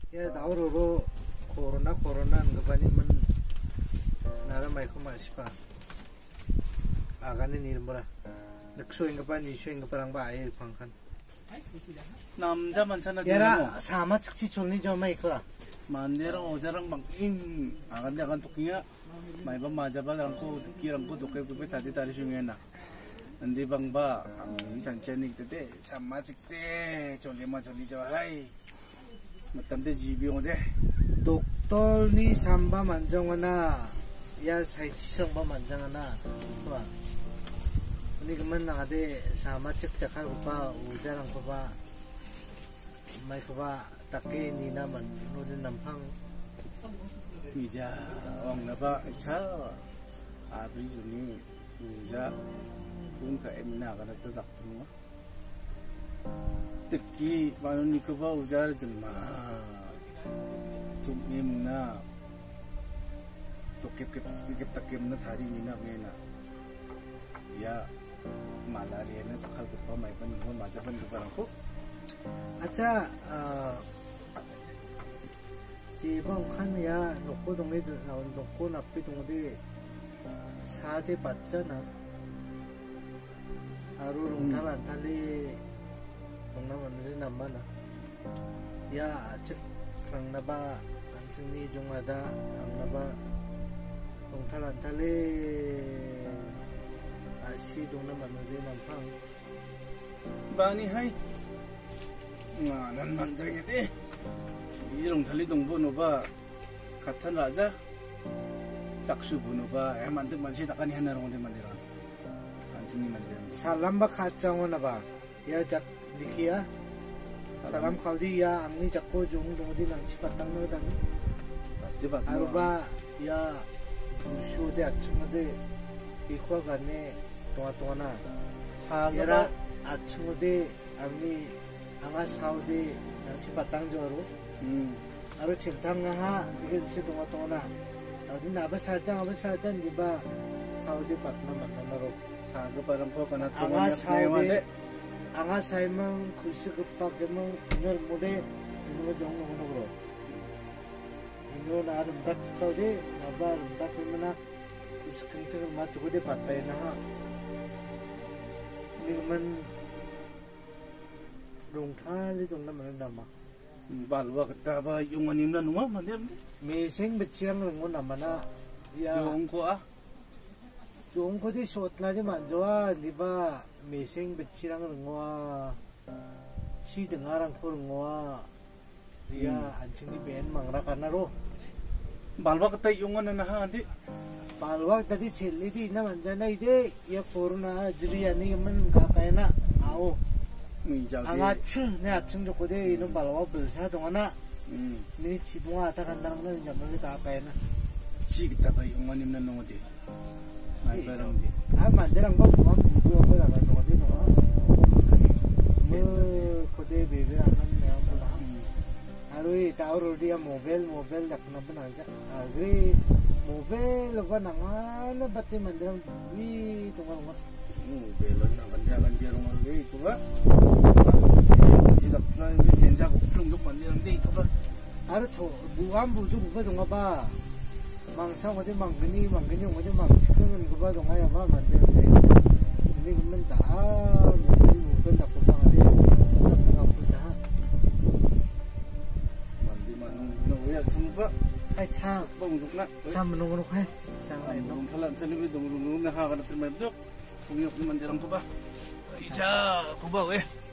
Ya dauroro corona anggapannya men nara mai ko maspa agane nirmora nakso anggapan isu anggaparang ba ay pangkan 남자 많잖아. yara sama cikci cholni joma ikora 만내랑 어자랑 막임 아간데 아간 토끼야 마이바 마자바랑고 듣기랑고 독해고베 다디 다리 중에나 근데 방바 이 잔체닉 때때 참마직때 졸리마 졸리죠 하이 맞담데 집이 오데 doktorni samba manjangana ya saitsangba manjangana tua ini kemen ade sama cek cakal upa ujarang upa mai kuba take ni naman nudin nampang 이자 왕나바 차 아들이 주니 이자 군가 에미나 가나 또 닥고 특히 마누니 그바 우자르 좀마 좀 임나 또 캡나 다리니나 메나 야 말라리아는 sakal kupa mai pan mo majaban kuparangko acha 지방 칸이야 놓고 동네도 놓고 납비 동네 4대 받잖아 하루 롱탈 안 탈리 동남아는 남만아 야 아직 강나바 안승리 중하다 강나바 동탈 안 탈리 아시 동남아는 남팡 많이 하이 난 만장이대 이런 달리 동번호바 같은 라자 짝수 번호바 애 만든 만시 나가니 하나로 오늘 만들어 안승리 만들 살람바 카짱오나 봐야작 니키야 사람 칼디야 암니 잡고 중 동디 낭치 바탕 노단 대박 아르바 야 무쇼데 아침마데 이과 간에 동아동아나 야라 아침마데 암니 앙아 사우데 낭치 바탕 저로 아로 칠탕가 이게 시 동아동아나 어디 나바 사장 니바 사우데 바탕 만나로 사그 바람포 가나 앙아 사우데 앙아 사이먼 글씨 급박에만 그녀를 못해 이거 정도 하는 이거 나름 딱 스타우데 나바 딱 그러면은 글씨 근태를 맞추고 돼 봤다이나 이거만 롱탈이 동남아는 남아 balwa kataba yung anim na numa mandem 매생 betchiang 롱고 남아나 야 yung ko 좋은 거지 숏나지 만좋아 니바 매생 betchi랑 롱와 치등아랑 코롱와 야 안층이 벤 망라 가나로 balwa kata yung ano na handi balwag tadi chelidi na manjana ide ya corona jriani man kakayna ao anga chu ne achung joko de ino balwa belsa dongana ni chibunga ata kandarang na nyamali kakayna chi kataba yung anim na nungode may barang di manderang ba buwan buwan ba daga nungode nunga mo kode bebe anan ne ambula arui tauro dia mobile dakna banaja agri mobile ba nangana batti manderang wi tunga belon na kandia rumah le itu ba sidak na jenja ko plung duk mandirang de itu ba aru to buam buju ba donga ba mangsa ngode manggini ngode mangchiken ba donga ya ba mandirang de ini gumen da mobile dakko ba ngade dakko da mandi manung no ya chumba ai cha bong duk na cha menung hai cha ay nung salan telebi dong na ha kana termedok sungiyok ni mandirang ko ba ija ko ba we